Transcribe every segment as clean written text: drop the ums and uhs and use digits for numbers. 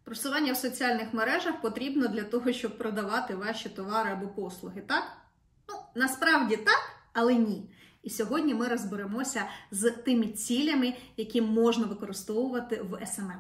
Просування в соціальних мережах потрібно для того, щоб продавати ваші товари або послуги, так? Ну, насправді так, але ні. І сьогодні ми розберемося з тими цілями, які можна використовувати в SMM.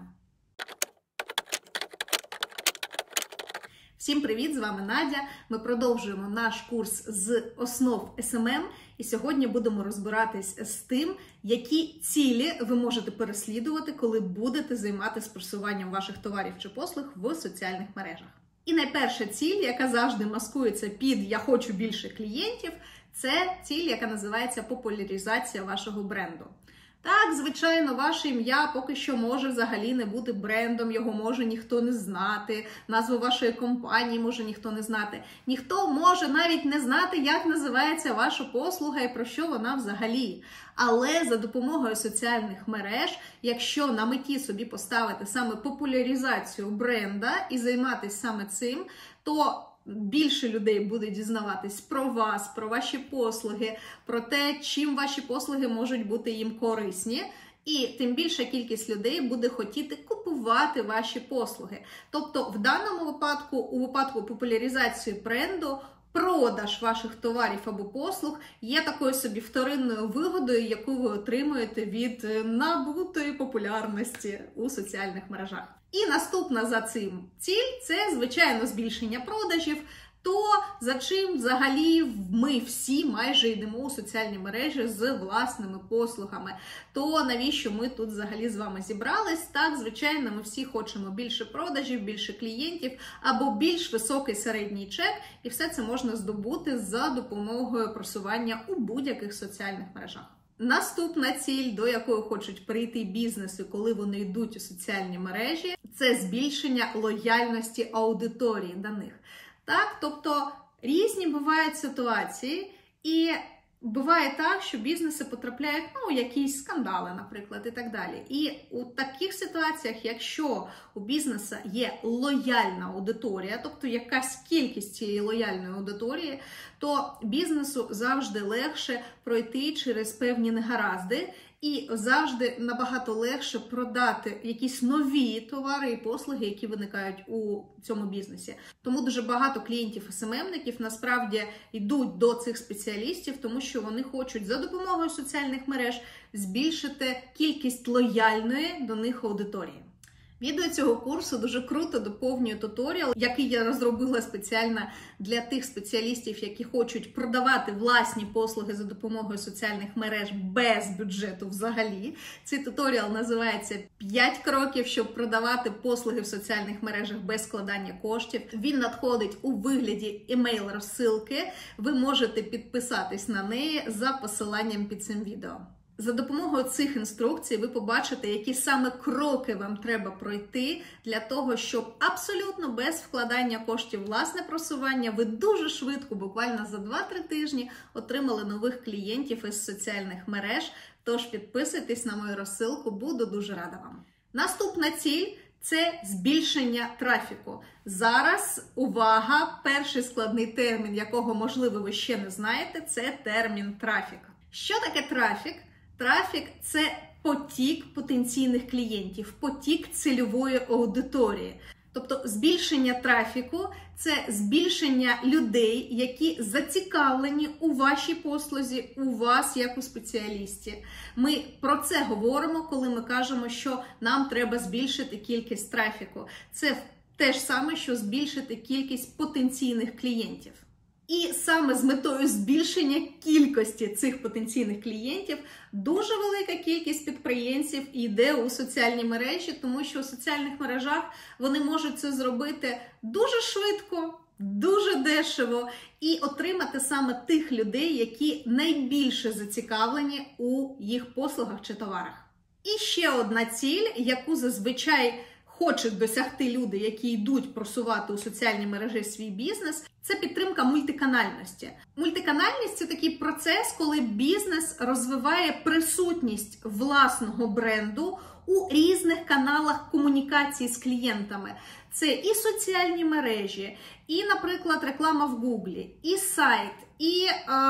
Всім привіт! З вами Надя. Ми продовжуємо наш курс з основ SMM. І сьогодні будемо розбиратись з тим, які цілі ви можете переслідувати, коли будете займатися просуванням ваших товарів чи послуг в соціальних мережах. І найперша ціль, яка завжди маскується під «я хочу більше клієнтів», це ціль, яка називається популяризація вашого бренду. Так, звичайно, ваше ім'я поки що може взагалі не бути брендом, його може ніхто не знати, назву вашої компанії може ніхто не знати. Ніхто може навіть не знати, як називається ваша послуга і про що вона взагалі. Але за допомогою соціальних мереж, якщо на меті собі поставити саме популяризацію бренда і займатися саме цим, то більше людей буде дізнаватись про вас, про ваші послуги, про те, чим ваші послуги можуть бути їм корисні. І тим більша кількість людей буде хотіти купувати ваші послуги. Тобто в даному випадку, у випадку популяризації бренду, продаж ваших товарів або послуг є такою собі вторинною вигодою, яку ви отримуєте від набутої популярності у соціальних мережах. І наступна за цим ціль – це, звичайно, збільшення продажів. То за чим взагалі ми всі майже йдемо у соціальні мережі з власними послугами? То навіщо ми тут взагалі з вами зібрались? Так, звичайно, ми всі хочемо більше продажів, більше клієнтів або більш високий середній чек. І все це можна здобути за допомогою просування у будь-яких соціальних мережах. Наступна ціль, до якої хочуть прийти бізнеси, коли вони йдуть у соціальні мережі, це збільшення лояльності аудиторії до них. Так, тобто різні бувають ситуації, і буває так, що бізнеси потрапляють у якісь скандали, наприклад, і так далі. І у таких ситуаціях, якщо у бізнесу є лояльна аудиторія, тобто якась кількість цієї лояльної аудиторії, то бізнесу завжди легше пройти через певні негаразди, і завжди набагато легше продати якісь нові товари і послуги, які виникають у цьому бізнесі. Тому дуже багато клієнтів СММників насправді йдуть до цих спеціалістів, тому що вони хочуть за допомогою соціальних мереж збільшити кількість лояльної до них аудиторії. Відео цього курсу дуже круто доповнює туторіал, який я розробила спеціально для тих спеціалістів, які хочуть продавати власні послуги за допомогою соціальних мереж без бюджету взагалі. Цей туторіал називається «5 кроків, щоб продавати послуги в соціальних мережах без складання коштів». Він надходить у вигляді емейл-розсилки. Ви можете підписатись на неї за посиланням під цим відео. За допомогою цих інструкцій ви побачите, які саме кроки вам треба пройти для того, щоб абсолютно без вкладання коштів власне просування ви дуже швидко, буквально за 2-3 тижні, отримали нових клієнтів із соціальних мереж. Тож підписуйтесь на мою розсилку, буду дуже рада вам. Наступна ціль – це збільшення трафіку. Зараз, увага, перший складний термін, якого, можливо, ви ще не знаєте, це термін трафік. Що таке трафік? Трафік – це потік потенційних клієнтів, потік цільової аудиторії. Тобто збільшення трафіку – це збільшення людей, які зацікавлені у вашій послузі, у вас як у спеціалісті. Ми про це говоримо, коли ми кажемо, що нам треба збільшити кількість трафіку. Це те ж саме, що збільшити кількість потенційних клієнтів. І саме з метою збільшення кількості цих потенційних клієнтів дуже велика кількість підприємців йде у соціальні мережі, тому що у соціальних мережах вони можуть це зробити дуже швидко, дуже дешево і отримати саме тих людей, які найбільше зацікавлені у їх послугах чи товарах. І ще одна ціль, яку зазвичай хочуть досягти люди, які йдуть просувати у соціальні мережі свій бізнес, це підтримка мультиканальності. Мультиканальність – це такий процес, коли бізнес розвиває присутність власного бренду у різних каналах комунікації з клієнтами. Це і соціальні мережі, і, наприклад, реклама в Гуглі, і сайт, і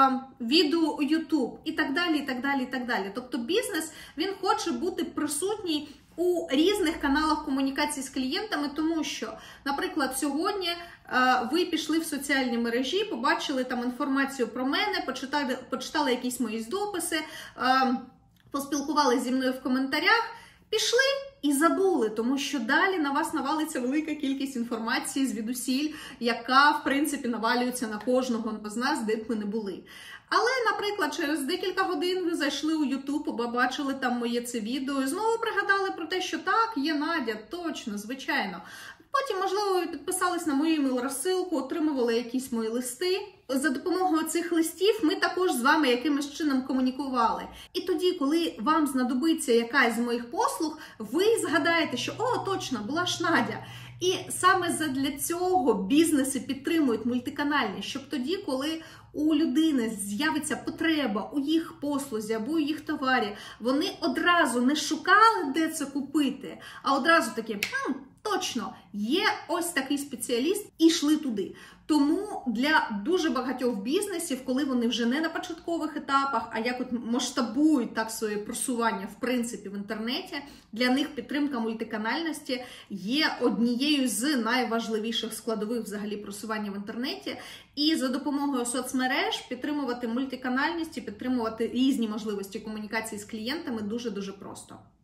відео у YouTube, і так далі, і так далі, і так далі. Тобто бізнес, він хоче бути присутній у різних каналах комунікації з клієнтами, тому що, наприклад, сьогодні ви пішли в соціальні мережі, побачили там інформацію про мене, почитали якісь мої дописи, поспілкувалися зі мною в коментарях, пішли і забули, тому що далі на вас навалиться велика кількість інформації звідусіль, яка, в принципі, навалюється на кожного з нас, де б ми не були. Але, наприклад, через декілька годин ви зайшли у YouTube, побачили там моє це відео і знову пригадали про те, що так, є Надя, точно, звичайно. Потім, можливо, ви підписались на мою імейл-розсилку, отримували якісь мої листи. За допомогою цих листів ми також з вами якимось чином комунікували. І тоді, коли вам знадобиться якась з моїх послуг, ви згадаєте, що «О, точно, була ж Надя». І саме задля цього бізнеси підтримують мультиканальність, щоб тоді, коли у людини з'явиться потреба у їх послузі або у їх товарі, вони одразу не шукали, де це купити, а одразу такі точно, є ось такий спеціаліст, і йшли туди. Тому для дуже багатьох бізнесів, коли вони вже не на початкових етапах, а як от масштабують так своє просування в принципі в інтернеті, для них підтримка мультиканальності є однією з найважливіших складових взагалі просування в інтернеті. І за допомогою соцмереж підтримувати мультиканальність і підтримувати різні можливості комунікації з клієнтами дуже-дуже просто.